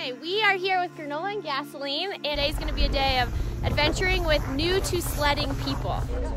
Okay, we are here with Granola and Gasoline, and today's going to be a day of adventuring with new to sledding people.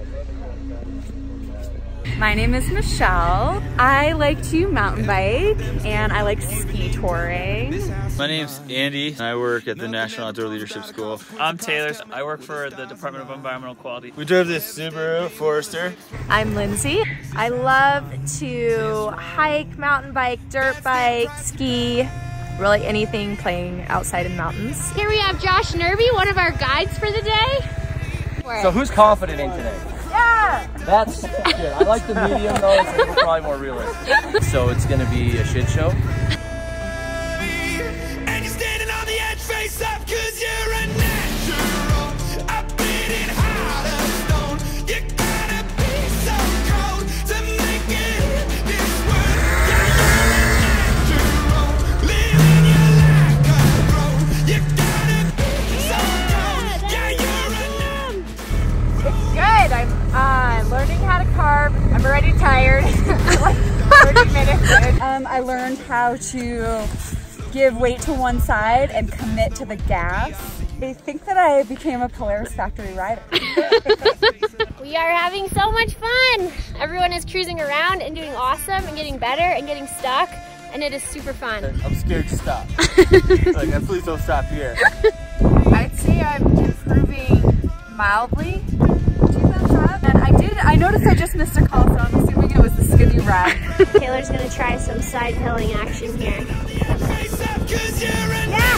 My name is Michelle. I like to mountain bike and I like ski touring. My name's Andy. I work at the National Outdoor Leadership School. I'm Taylor. I work for the Department of Environmental Quality. We drove this Subaru Forester. I'm Lindsay. I love to hike, mountain bike, dirt bike, ski, really anything playing outside in the mountains. Here we have Josh Nerby, one of our guides for the day. So who's confident in today? Yeah! That's good. I like the medium though, it's probably more realistic. So it's gonna be a shit show. And you're standing on the edge, face up, 'cause you're a natural. I've been in heart of stone. You gotta be so cold to make it this world. Yeah, you're a natural. Living your life control. You gotta be so cold. Yeah, you're a natural. It's good. I'm learning how to carve. I'm already tired. Like 30 minutes in. I learned how to give weight to one side and commit to the gas. I think that I became a Polaris factory rider. We are having so much fun. Everyone is cruising around and doing awesome and getting better and getting stuck, and it is super fun. I'm scared to stop. Like, please don't stop here. I'd say I'm improving mildly. 2 thumbs up. And I noticed I just missed a call, so I'm assuming it was the skinny wrap. Taylor's gonna try some side pilling action here. Face up, 'cause you're a Yeah.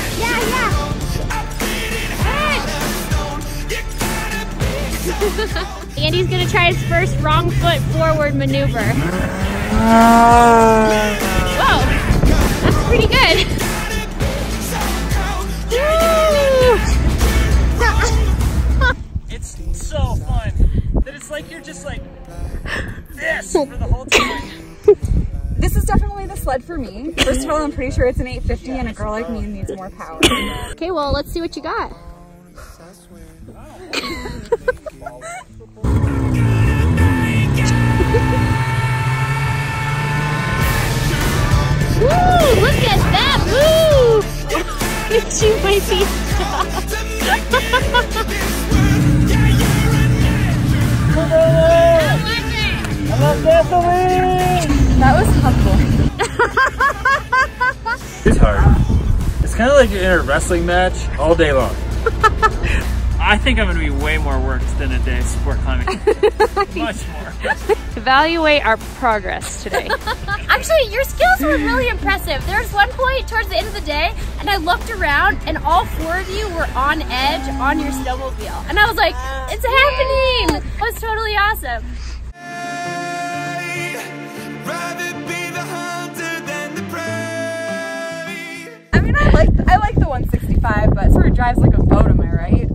Andy's gonna try his first wrong foot forward maneuver. Whoa, that's pretty good. It's so fun that it's like you're just like this for the whole time. This is definitely the sled for me. First of all, I'm pretty sure it's an 850 and a girl like me needs more power. Okay, well, let's see what you got. Woo, look at that move! She might be stopped. I love gasoline! That was humbling. It's hard. It's kind of like you're in a wrestling match all day long. I think I'm gonna be way more worked than a day of sport climbing. Much more. Evaluate our progress today. Actually, your skills were really impressive. There was one point towards the end of the day, and I looked around, and all 4 of you were on edge on your snowmobile. And I was like, it's happening! It was totally awesome. I mean, I like the 165, but it sort of drives like a boat, am I right?